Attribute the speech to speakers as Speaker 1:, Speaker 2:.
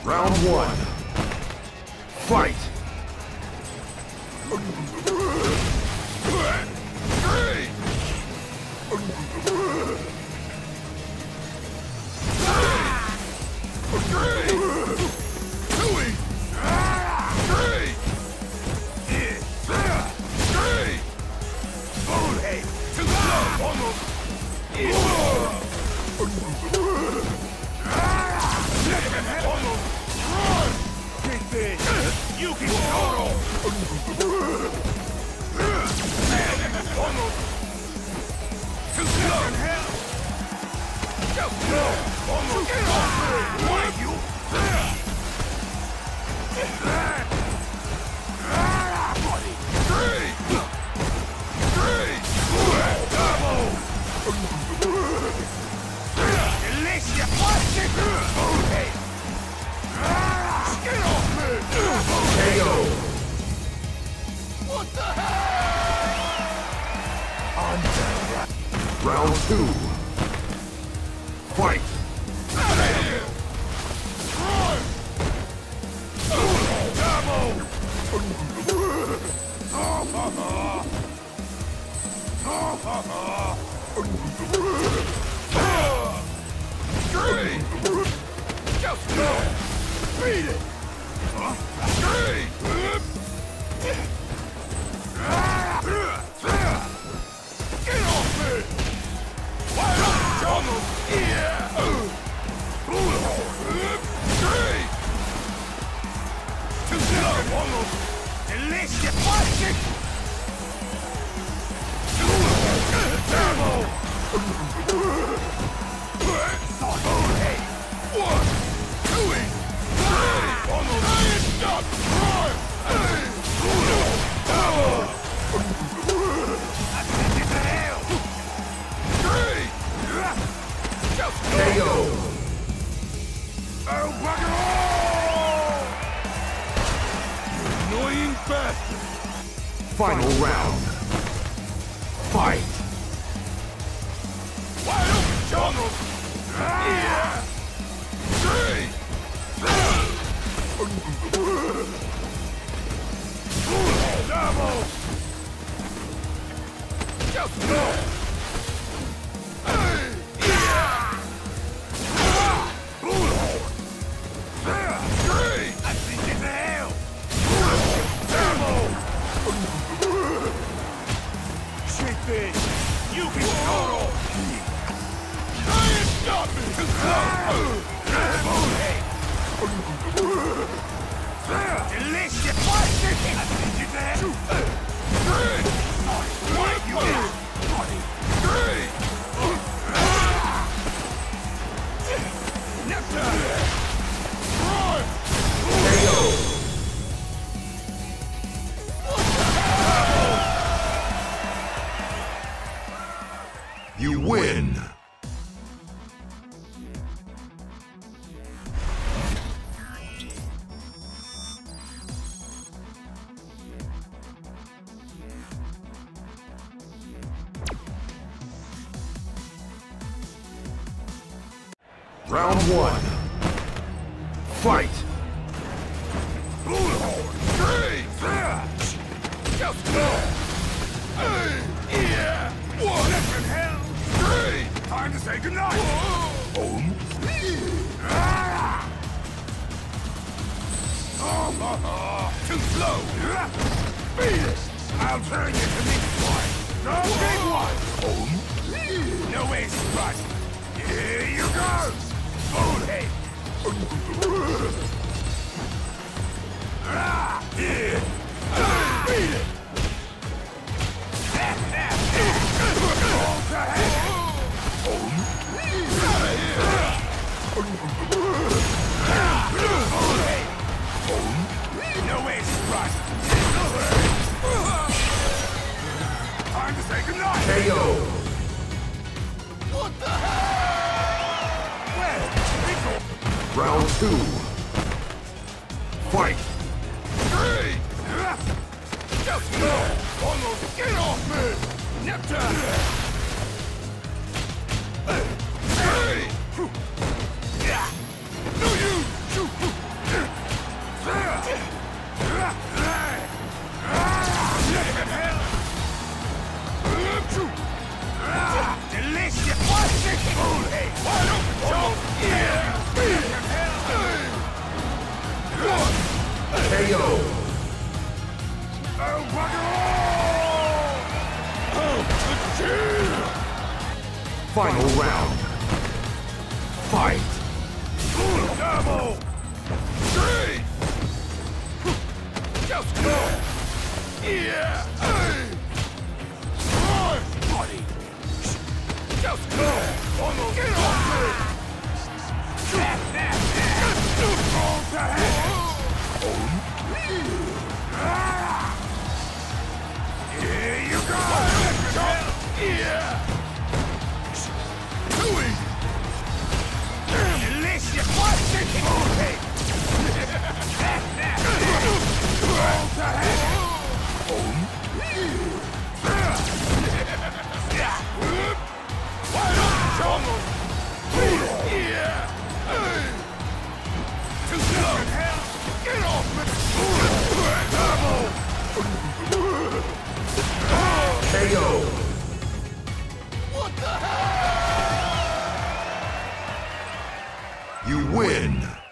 Speaker 1: Round one. Fight!
Speaker 2: You can total! Too slow! Just go! Get off me! Why you? Delicious! Okay! Get off me!
Speaker 1: KO!
Speaker 2: What the hell?
Speaker 1: Round two. Fight!
Speaker 2: Just go! Beat it! Get off me! Why not, Jungle? Yeah! Too slow, almost! Delicious! Watch it! Turbo! Hey! 1, 2, 3! Almost! Stop!
Speaker 1: KO!
Speaker 2: Oh, bugger all! You annoying bastard!
Speaker 1: Final round. Fight!
Speaker 2: Wide open, Jungle! Yeah! 3! Double! Just go! You can total! Try and stop me! Too delicious! What's this? I think it's a head! 3! Why you are? 3! Neptune! Run!
Speaker 1: KO! You win! Round one. Fight!
Speaker 2: Just go! Yeah! What in hell? 3! Time to say goodnight! Too slow! Beat it! I'll turn you to meat boy! The big one! No ace rush! Here you go! Bonehead! Here! Beat it! All to hell! No ace rush! Time to say goodnight!
Speaker 1: KO!
Speaker 2: What the hell? Well,
Speaker 1: Round two. Fight!
Speaker 2: 3! Just go! Almost get off me! Neptune! 3! No, you!
Speaker 1: KO.
Speaker 2: Oh, bugger all! Oh, chill!
Speaker 1: Final round. Fight.
Speaker 2: Double! Three! Just go! Yeah! Hey! Run, buddy! Just go! Almost get off me! All to hell! Here you go! Yeah! Too easy! Unless you quite think it okay! All to hell! Why not, Jungle? Yeah! Too slow! Get off me!
Speaker 1: KO.
Speaker 2: What the hell?
Speaker 1: You win.